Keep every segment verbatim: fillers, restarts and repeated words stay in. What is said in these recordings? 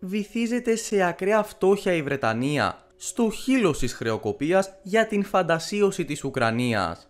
βυθίζεται σε ακραία φτώχεια η Βρετανία, στο χείλος της χρεοκοπίας για την φαντασίωση της Ουκρανίας.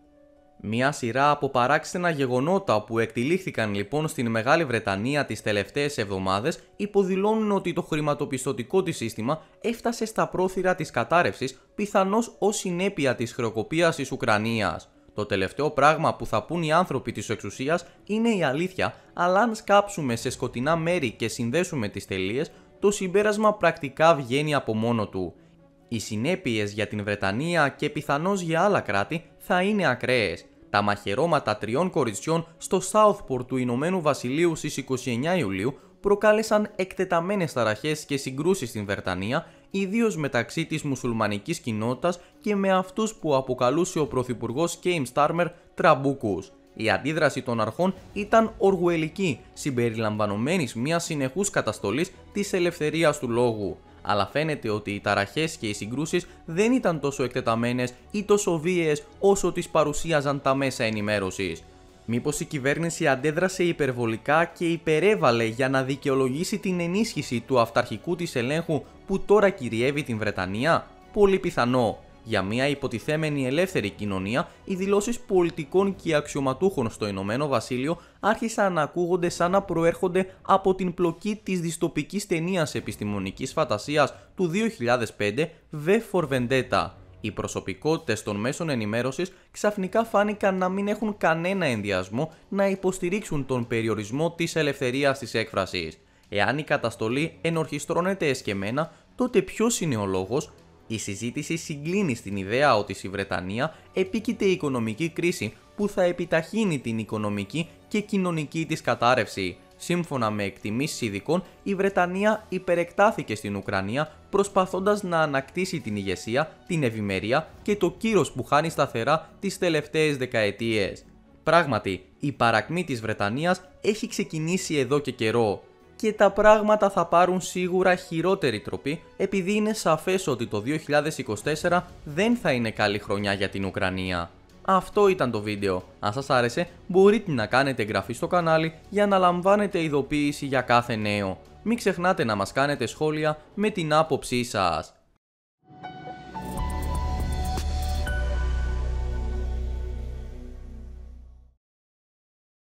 Μια σειρά από παράξενα γεγονότα που εκτυλίχθηκαν λοιπόν στην Μεγάλη Βρετανία τις τελευταίες εβδομάδες υποδηλώνουν ότι το χρηματοπιστωτικό της σύστημα έφτασε στα πρόθυρα της κατάρρευσης, πιθανώς ως συνέπεια της χρεοκοπίας της Ουκρανίας. Το τελευταίο πράγμα που θα πούν οι άνθρωποι της εξουσίας είναι η αλήθεια, αλλά αν σκάψουμε σε σκοτεινά μέρη και συνδέσουμε τις τελείες, το συμπέρασμα πρακτικά βγαίνει από μόνο του. Οι συνέπειες για την Βρετανία και πιθανώς για άλλα κράτη θα είναι ακραίες. Τα μαχαιρώματα τριών κοριτσιών στο Southport του Ηνωμένου Βασιλείου στις είκοσι εννέα Ιουλίου προκάλεσαν εκτεταμένες ταραχές και συγκρούσεις στην Βρετανία, ιδίως μεταξύ της μουσουλμανικής κοινότητας και με αυτούς που αποκαλούσε ο πρωθυπουργός Keir Starmer τραμπούκους. Η αντίδραση των αρχών ήταν οργουελική, συμπεριλαμβανομένης μιας συνεχούς καταστολής της ελευθερίας του λόγου. Αλλά φαίνεται ότι οι ταραχές και οι συγκρούσεις δεν ήταν τόσο εκτεταμένες ή τόσο βίαιες όσο τις παρουσίαζαν τα μέσα ενημέρωσης. Μήπως η κυβέρνηση αντέδρασε υπερβολικά και υπερέβαλε για να δικαιολογήσει την ενίσχυση του αυταρχικού της ελέγχου που τώρα κυριεύει την Βρετανία? Πολύ πιθανό. Για μια υποτιθέμενη ελεύθερη κοινωνία, οι δηλώσεις πολιτικών και αξιωματούχων στο Ηνωμένο Βασίλειο άρχισαν να ακούγονται σαν να προέρχονται από την πλοκή της δυστοπικής ταινίας επιστημονικής φαντασίας του δύο χιλιάδες πέντε V for Vendetta. Οι προσωπικότητες των μέσων ενημέρωσης ξαφνικά φάνηκαν να μην έχουν κανένα ενδιασμό να υποστηρίξουν τον περιορισμό της ελευθερίας της έκφρασης. Εάν η καταστολή ενορχιστρώνεται εσκεμμένα, τότε ποιος είναι ο λόγος? Η συζήτηση συγκλίνει στην ιδέα ότι στη Βρετανία επίκειται η οικονομική κρίση που θα επιταχύνει την οικονομική και κοινωνική της κατάρρευση. Σύμφωνα με εκτιμήσεις ειδικών, η Βρετανία υπερεκτάθηκε στην Ουκρανία προσπαθώντας να ανακτήσει την ηγεσία, την ευημερία και το κύρος που χάνει σταθερά τις τελευταίες δεκαετίες. Πράγματι, η παρακμή της Βρετανίας έχει ξεκινήσει εδώ και καιρό. Και τα πράγματα θα πάρουν σίγουρα χειρότερη τροπή, επειδή είναι σαφές ότι το δύο χιλιάδες είκοσι τέσσερα δεν θα είναι καλή χρονιά για την Ουκρανία. Αυτό ήταν το βίντεο. Αν σας άρεσε, μπορείτε να κάνετε εγγραφή στο κανάλι για να λαμβάνετε ειδοποίηση για κάθε νέο. Μην ξεχνάτε να μας κάνετε σχόλια με την άποψή σας.